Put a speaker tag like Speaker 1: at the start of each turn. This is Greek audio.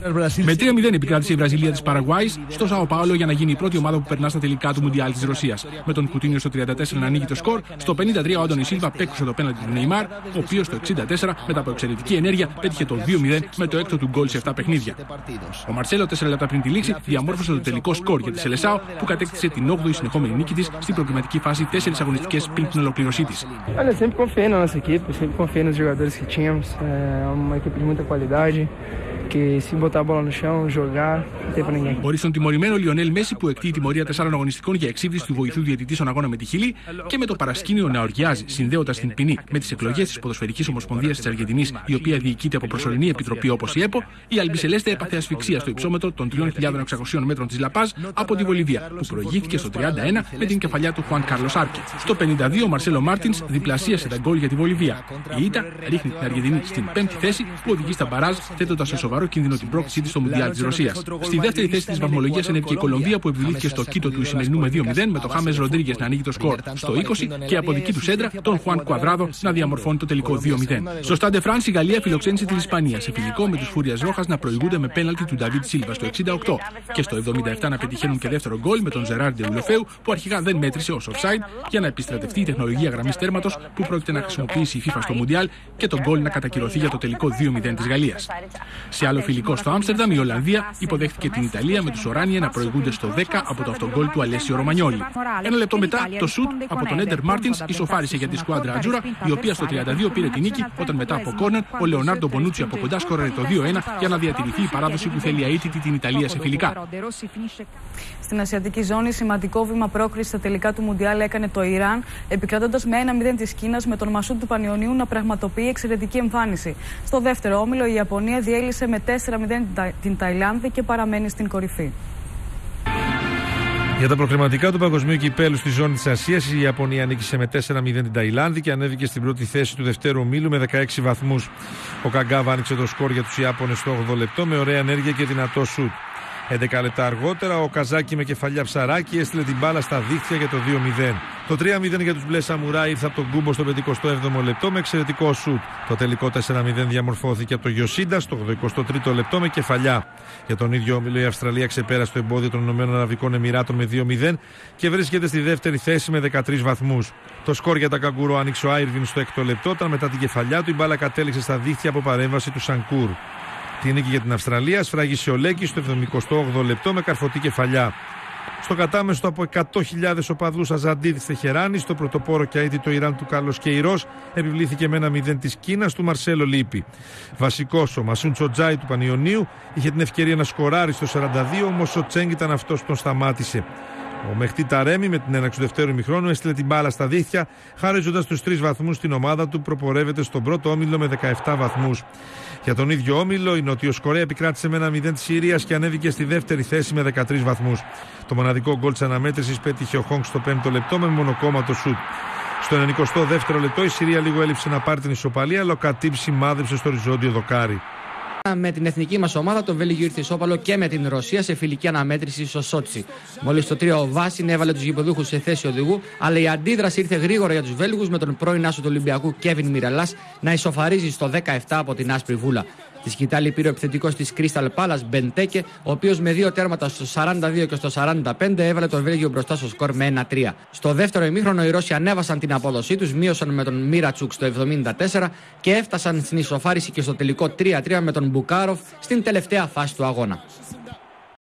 Speaker 1: Με 3-0 επικράτησε η Βραζιλία της Παραγουάης στο Σάο Πάολο για να γίνει η πρώτη ομάδα που περνά στα τελικά του Μουντιάλ της Ρωσίας. Με τον Κουτίνιο στο 34 να ανοίγει το σκορ, στο 53 ο Άντονι Σίλβα παίκουσε το πέναλτι του Νεϊμάρ, ο οποίος στο 64 μετά από εξαιρετική ενέργεια πέτυχε το 2-0 με το έκτο του γκολ σε 7 παιχνίδια. Ο Μαρσέλο 4 λεπτά πριν τη λήξη διαμόρφωσε το τελικό σκορ για τη Σελεσάο που κατέκτησε την 8η συνεχόμενη νίκη της στην προκριματική φάση 4 αγωνιστικές πριν την ολοκλήρωσή της. Μπορεί στον τιμωρημένο Λιονέλ Μέση που εκτείει τιμωρία 4 αγωνιστικών για εξύβριση του βοηθού διαιτητή στον αγώνα με τη Χιλή και με το παρασκήνιο να οργιάζει συνδέοντας την ποινή με τις εκλογές της Ποδοσφαιρικής Ομοσπονδίας της Αργεντινής, η οποία διοικείται από προσωρινή επιτροπή όπως η ΕΠΟ, η Αλμπισελέστε έπαθε ασφυξία στο υψόμετρο των 3.600 μέτρων της Λαπάζ από τη Βολιβία, που προηγήθηκε στο 31 με την κεφαλιά του Χουάν Κάρλος Άρκε. Στο 52 ο Μαρσέλο Μάρτινς διπλασίασε τα γκολ για τη Βολιβία. Η ήττα ρίχνει την Αργεντινή στην 5η θέση που οδηγεί στα μπαράζ, θέτοντας σε σοβαρό κίνδυνο την πρόκλησή της στο Μουντιάλ της Ρωσίας. Στη δεύτερη θέση της βαθμολογίας ανέβηκε η Κολομβία που επιβλήθηκε στο κήτο του Ισημερινού με 2-0 με τον Χάμες Ροντρίγκες να ανοίγει το σκορ στο 20 και από δική του σέντρα τον Χουάν Κουαδράδο να διαμορφώνει το τελικό 2-0. Στο Στάντε Φρανς η Γαλλία φιλοξένησε την Ισπανία σε φιλικό με τους Φούριας Ρόχας να προηγούνται με πέναλτι του Νταβίτ Σίλβα στο 68 και στο 77 να πετυχαίνουν και δεύτερο γκολ με τον Ζεράρ Ντεουλοφέου που αρχικά δεν μέτρησε ως offside για να επιστρατευτεί η τεχνολογία γραμμής τέρματος που πρόκειται να χρησιμοποιήσει η FIFA στο Μουντιάλ και τον γκολ να κατακυρωθεί για το τελικό 2-0 της Γαλλίας. Σε άλλο φιλικό στο Άμστερνταμ η Ολλανδία υποδέχθηκε την Ιταλία με τους Οράνιε να προηγούνται στο 10 από το αυτογκόλ του Αλέσιο Ρωμανιόλι. Ένα λεπτό μετά το σουτ από τον Έντερ Μάρτινς ισοφάρισε για τη σκουάντρα Ατζούρα, η οποία στο 32 πήρε την νίκη όταν μετά από κόρνερ ο Λεωνάρντο Μπονούτσι από κοντά σκόραρε το 2-1 για να διατηρηθεί η παράδοση που θέλει αίτητη την Ιταλία σε φιλικά.
Speaker 2: Στην ασιατική ζώνη, σημαντικό βήμα πρόκρισης στα τελικά του Μουντιάλ έκανε το Ιράν, επικρατώντας με 1-0 της Κίνας με τον Μασούντ του Πανιωνίου να πραγματοποιεί εξαιρετική εμφάνιση. Στο δεύτερο όμιλο, η Ιαπωνία διέλυσε με 4-0 την Ταϊλάνδη και παραμένει στην κορυφή.
Speaker 3: Για τα προκριματικά του παγκοσμίου κυπέλου στη ζώνη της Ασίας, η Ιαπωνία νίκησε με 4-0 την Ταϊλάνδη και ανέβηκε στην πρώτη θέση του δευτέρου ομίλου με 16 βαθμούς. Ο Καγκάβα άνοιξε το σκορ για τους Ιάπωνες στο 8 λεπτό με ωραία ενέργεια και δυνατό σουτ. 11 λεπτά αργότερα, ο Καζάκη με κεφαλιά ψαράκι έστειλε την μπάλα στα δίχτυα για το 2-0. Το 3-0 για τους μπλε σαμουράι ήρθε από τον Κούμπο στο 57ο λεπτό με εξαιρετικό σουτ. Το τελικό 4-0 διαμορφώθηκε από τον Γιοσίντα στο 83ο λεπτό με κεφαλιά. Για τον ίδιο όμιλο, η Αυστραλία ξεπέρασε το εμπόδιο των Ηνωμένων Αραβικών Εμιράτων με 2-0 και βρίσκεται στη δεύτερη θέση με 13 βαθμούς. Το σκορ για τα καγκουρό άνοιξε ο Άιρβιν στο 6ο λεπτό, όταν μετά την κεφαλιά του η μπάλα κατέληξε στα δίχτυα από παρέμβαση του Σανκούρ. Τη νίκη για την Αυστραλία σφράγισε ο Λέκης στο 78ο λεπτό με καρφωτή κεφαλιά. Στο κατάμεστο από 100.000 οπαδούς Αζαντί της Τεχεράνης, το πρωτοπόρο και αίτητο Ιράν του Κάρλος Κεϊρός επιβλήθηκε με 1-0 της Κίνας του Μαρσέλο Λίπη. Βασικός ο Μασούν Τσοτζάι του Πανιωνίου είχε την ευκαιρία να σκοράρει στο 42, όμως ο Τσέγκ ήταν αυτός που τον σταμάτησε. Ο Μεχτή Ταρέμι με την έναρξη του δεύτερου ημιχρόνου έστειλε την μπάλα στα δίχτυα, χαρίζοντας τους 3 βαθμούς στην ομάδα του, προπορεύεται στον πρώτο όμιλο με 17 βαθμούς. Για τον ίδιο όμιλο, η Νότιος Κορέα επικράτησε με 1-0 της Συρίας και ανέβηκε στη δεύτερη θέση με 13 βαθμούς. Το μοναδικό γκολ της αναμέτρησης πέτυχε ο Χόγκ στο 5ο λεπτό με μονοκόμματο σουτ. Στο 92ο λεπτό η Συρία λίγο έλειψε να πάρει την ισοπαλία, αλλά ο Κατίμπ σημάδεψε στο οριζόντιο δοκάρι.
Speaker 4: Με την εθνική μας ομάδα, το Βέλγιο ήρθε ισόπαλο και με την Ρωσία σε φιλική αναμέτρηση στο Σότσι. Μόλις το 3 ο Βάσιν έβαλε τους γηπεδούχους σε θέση οδηγού, αλλά η αντίδραση ήρθε γρήγορα για τους Βέλγους με τον πρώην άσο του Ολυμπιακού Κέβιν Μιραλάς να ισοφαρίζει στο 17 από την άσπρη βούλα. Τη σκητάλη πήρε ο επιθετικός της Crystal Palace Μπεντέκε, ο οποίος με 2 τέρματα στο 42 και στο 45 έβαλε το Βέλγιο μπροστά στο σκορ με 1-3. Στο δεύτερο ημίχρονο οι Ρώσοι ανέβασαν την απόδοσή τους, μείωσαν με τον Μίρατσουκ στο 74 και έφτασαν στην ισοφάριση και στο τελικό 3-3 με τον Μπουκάροφ στην τελευταία φάση του αγώνα.